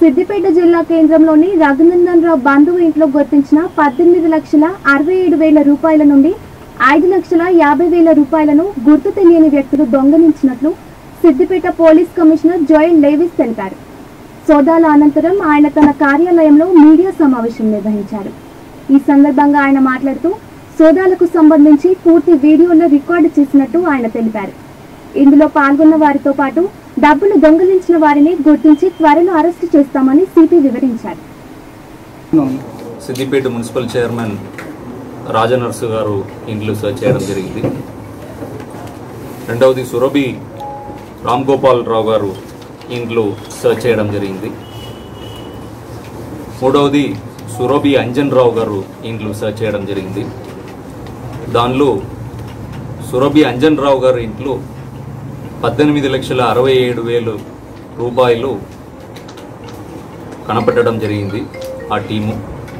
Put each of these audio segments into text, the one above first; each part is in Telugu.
సిద్దిపేట జిల్లా కేంద్రంలోని రఘునందన్ రావు బంధువు ఇంట్లో గుర్తించిన 18,67,000 రూపాయల నుండి 5,50,000 రూపాయలను గుర్తు తెలియని వ్యక్తులు దొంగలించినట్లు Siddipet police commissioner Joel Lewis తెలిపారు. సోదాల అనంతరం ఆయన తన కార్యాలయంలో మీడియా సమావేశం నిర్వహించారు. ఈ సందర్భంగా ఆయన మాట్లాడుతూ సోదాలకు సంబంధించి పూర్తి వీడియోలో రికార్డు చేసినట్టు ఆయన తెలిపారు. ఇందులో పాల్గొన్న వారితో పాటు డబ్బులు దొంగిలించిన వారిని గుర్తించి త్వరలో అరెస్టు చేస్తామని సిపి వివరించారు. సిద్దిపేట మున్సిపల్ చైర్మన్ రాజనర్సు గారు ఇంట్లో సర్చ్ చేయడం జరిగింది. రెండవది సురభి రామ్ గోపాల్ రావు గారు ఇంట్లో సర్చ్ చేయడం జరిగింది. మూడవది సురభి అంజన్ రావు గారు ఇంట్లో సర్చ్ చేయడం జరిగింది. దానిలో సురభి అంజన్ రావు గారు ఇంట్లో 18,67,000 రూపాయలు కనపడడం జరిగింది. ఆ టీము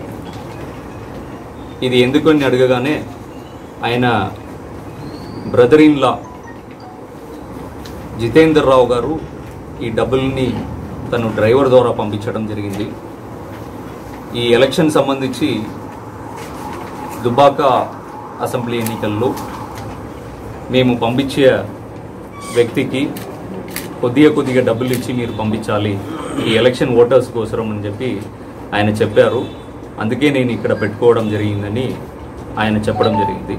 ఇది ఎందుకని అడగగానే ఆయన brother in law Jitender Rao garu ఈ డబ్బుల్ని తను డ్రైవర్ ద్వారా పంపించడం జరిగింది. ఈ ఎలక్షన్ సంబంధించి దుబ్బాక అసెంబ్లీ ఎన్నికల్లో మేము పంపించే వ్యక్తికి కొద్దిగా డబ్బులు ఇచ్చి మీరు పంపించాలి ఈ ఎలక్షన్ ఓటర్స్ కోసరం అని చెప్పి ఆయన చెప్పారు. అందుకే నేను ఇక్కడ పెట్టుకోవడం జరిగిందని ఆయన చెప్పడం జరిగింది.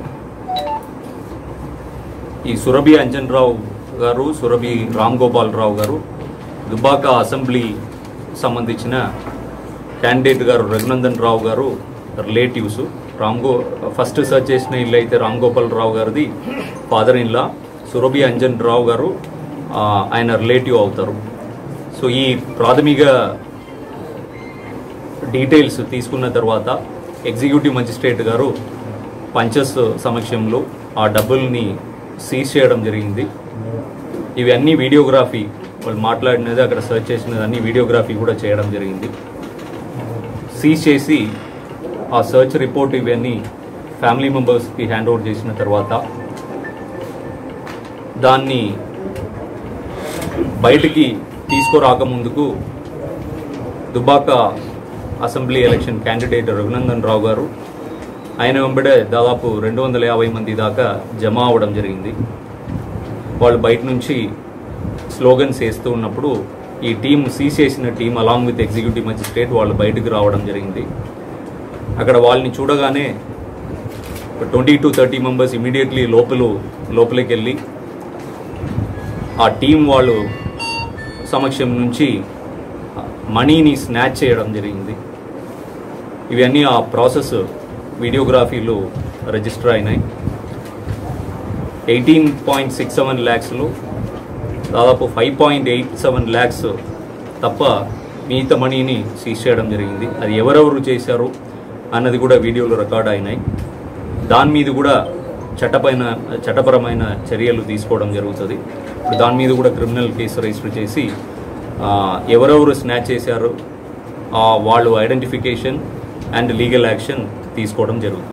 ఈ సురభి అంజన్ రావు గారు, సురభి రామ్ గోపాల్ రావు గారు దుబ్బాక అసెంబ్లీ సంబంధించిన క్యాండిడేట్ గారు రఘునందన్ రావు గారు రిలేటివ్స్. ఫస్ట్ సర్చ్ చేసిన ఇల్లు అయితే రామ్ గోపాల్ రావు గారిది father in law, Surabhi Anjan Rao garu ఆయన రిలేటివ్ అవుతారు. సో ఈ ప్రాథమిక డీటెయిల్స్ తీసుకున్న తర్వాత ఎగ్జిక్యూటివ్ మజిస్ట్రేట్ గారు పంచెస్ సమక్షంలో ఆ డబ్బుల్ని సీజ్ చేయడం జరిగింది. ఇవన్నీ వీడియోగ్రఫీ, వాళ్ళు మాట్లాడినది అక్కడ సర్చ్ చేసినది అన్ని వీడియోగ్రఫీ కూడా చేయడం జరిగింది. సీజ్ చేసి ఆ సర్చ్ రిపోర్ట్ ఇవన్నీ ఫ్యామిలీ మెంబర్స్కి హ్యాండ్ ఓవర్ చేసిన తర్వాత దాన్ని బయటికి తీసుకురాకముందుకు Dubbaka assembly election candidate Raghunandan Rao garu ఆయన వెంబడే దాదాపు 250 మంది దాకా జమ అవ్వడం జరిగింది. వాళ్ళు బయట నుంచి స్లోగన్స్ వేస్తూ ఉన్నప్పుడు ఈ టీం సీజ్ చేసిన team along with executive magistrate వాళ్ళు బయటకు రావడం జరిగింది. అక్కడ వాళ్ళని చూడగానే 20 to 30 మెంబర్స్ ఇమీడియట్లీ లోపలికి వెళ్ళి ఆ టీం వాళ్ళు సమక్షం నుంచి మనీని స్నాచ్ చేయడం జరిగింది. ఇవన్నీ ఆ ప్రాసెస్ వీడియోగ్రఫీలో రిజిస్టర్ అయినాయి. 18.67 lakhsలో దాదాపు 5.87 lakhs తప్ప మిగతా మనీని సీజ్ చేయడం జరిగింది. అది ఎవరెవరు చేశారు అన్నది కూడా వీడియోలో రికార్డ్ అయినాయి. దాని మీద కూడా చట్టపరమైన చర్యలు తీసుకోవడం జరుగుతుంది. ఇప్పుడు దాని మీద కూడా క్రిమినల్ కేసు రిజిస్టర్ చేసి ఎవరెవరు స్నాచ్ చేశారో వాళ్ళు ఐడెంటిఫికేషన్ అండ్ లీగల్ యాక్షన్ తీసుకోవడం జరుగుతుంది.